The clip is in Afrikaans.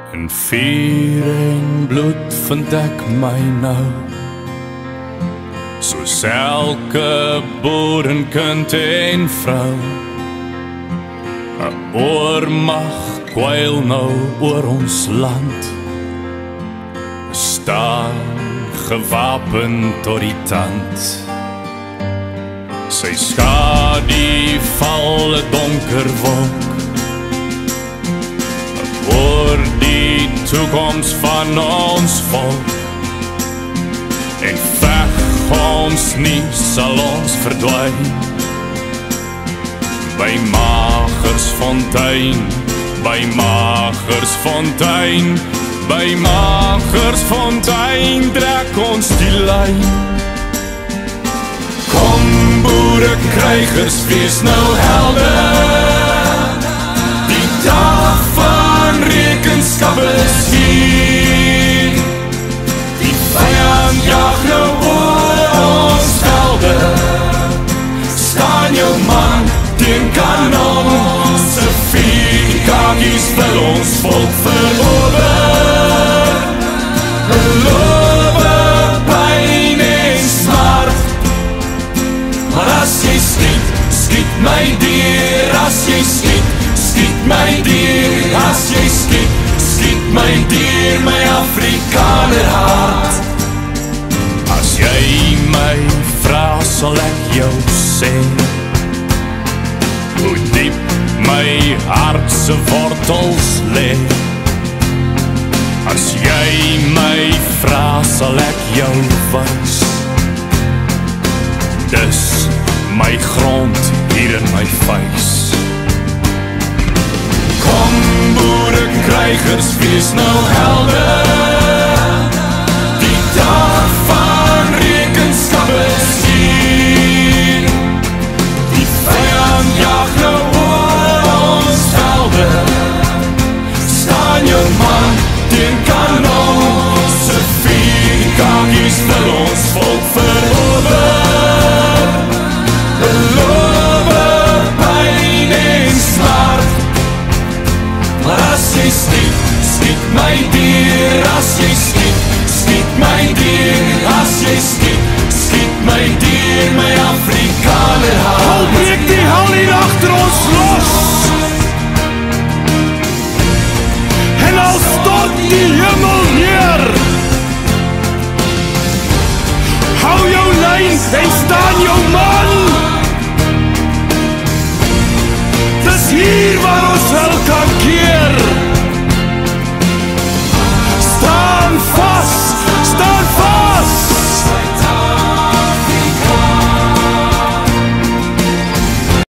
In vuur en bloed vind ek my nou, soos elke boerenkind en vrou. 'n oormag kwyl nou oor ons land, staan gewapen tot die tand. Sy skadu val 'n donker wolk oor die toekoms van ons volk, en veg ons nie sal ons verdwyn by Magersfontein, by Magersfontein, by Magersfontein trek ons die lyn. Kom boere krygers, wees nou helder, die dag van rekenskap is hier. Die vyand jag nou oor ons velde, staan jou man teen kanon, se vier kakies wil ons volk verower. Belowe pyn en smart, maar as jy skiet, skiet my dier. As jy skiet, skiet my dier. As jy skiet, skiet my dier, my Afrikaner hart. As jy my vra, sal ek jou sê hoe diep my hart se wortels lê. As jy my vra, sal ek jou wys, dis my grond hier in my vuis. Kom boere krygers, wees nou helder, die dag van rekenskap is hier. Die vyand jag nou oor ons velde, staan jou man teen kanon, se vier kakies wil ons volk verower. Belowe pyn en smart, maar as jy skiet, skiet my dier. As jy skiet, skiet my dier. As jy skiet, skiet my dier, my Afrikaner hart. Al breek die hel hier agter ons los, en al stort die hemel neer, hou jou lyn en staan jou man. Dis hier waar ons wel kan keer.